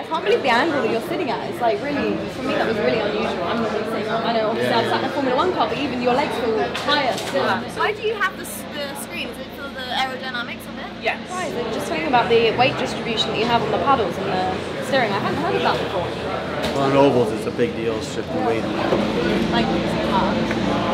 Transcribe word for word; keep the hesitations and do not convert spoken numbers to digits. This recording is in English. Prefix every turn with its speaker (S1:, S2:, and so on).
S1: can't believe the angle that you're sitting at. It's like really, for me that was really unusual. I'm not really sitting up. I know obviously
S2: Yeah.
S1: I've sat in a Formula One car, but even your legs feel higher still.
S3: Why do you have the, the screen? Is it for the aerodynamics of it?
S4: Yes.
S1: Right, so just talking about the weight distribution that you have on the paddles and the steering. I hadn't heard of that before.
S2: Well, on ovals, it's a big deal, shifting weight.
S1: Like, uh,